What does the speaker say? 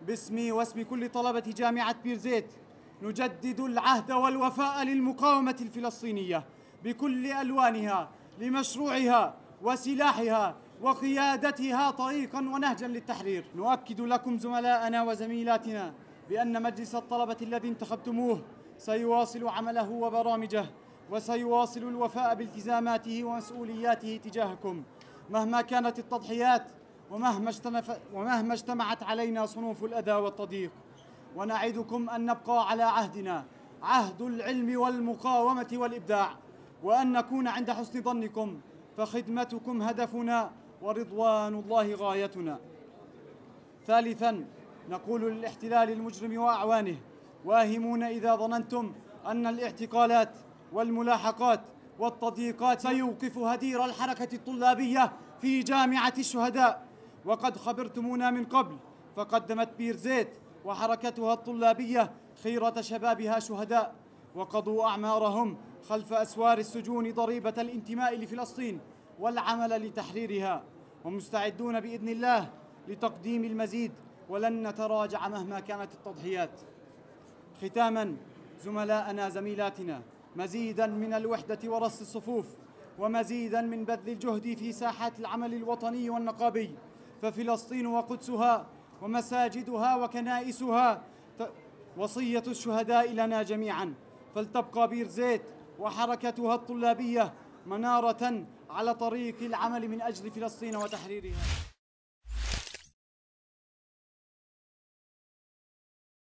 باسمي واسم كل طلبة جامعة بيرزيت نجدد العهد والوفاء للمقاومة الفلسطينية بكل ألوانها لمشروعها وسلاحها وقيادتها طريقا ونهجا للتحرير. نؤكد لكم زملائنا وزميلاتنا بأن مجلس الطلبة الذي انتخبتموه سيواصل عمله وبرامجه، وسيواصل الوفاء بالتزاماته ومسؤولياته تجاهكم مهما كانت التضحيات ومهما اجتمعت علينا صنوف الأذى والتضييق. ونعدكم أن نبقى على عهدنا، عهد العلم والمقاومة والإبداع، وأن نكون عند حسن ظنكم، فخدمتكم هدفنا ورضوان الله غايتنا. ثالثاً، نقول للاحتلال المجرم وأعوانه: واهمون إذا ظننتم أن الاعتقالات والملاحقات والتضييقات سيوقف هدير الحركة الطلابية في جامعة الشهداء. وقد خبرتمونا من قبل، فقدمت بيرزيت وحركتها الطلابية خيرة شبابها شهداء، وقضوا أعمارهم خلف أسوار السجون ضريبة الانتماء لفلسطين والعمل لتحريرها، ومستعدون بإذن الله لتقديم المزيد، ولن نتراجع مهما كانت التضحيات. ختاماً، زملاءنا زميلاتنا، مزيداً من الوحدة ورص الصفوف، ومزيداً من بذل الجهد في ساحات العمل الوطني والنقابي، ففلسطين وقدسها ومساجدها وكنائسها وصية الشهداء لنا جميعاً، فلتبقى بيرزيت وحركتها الطلابية منارة على طريق العمل من أجل فلسطين وتحريرها.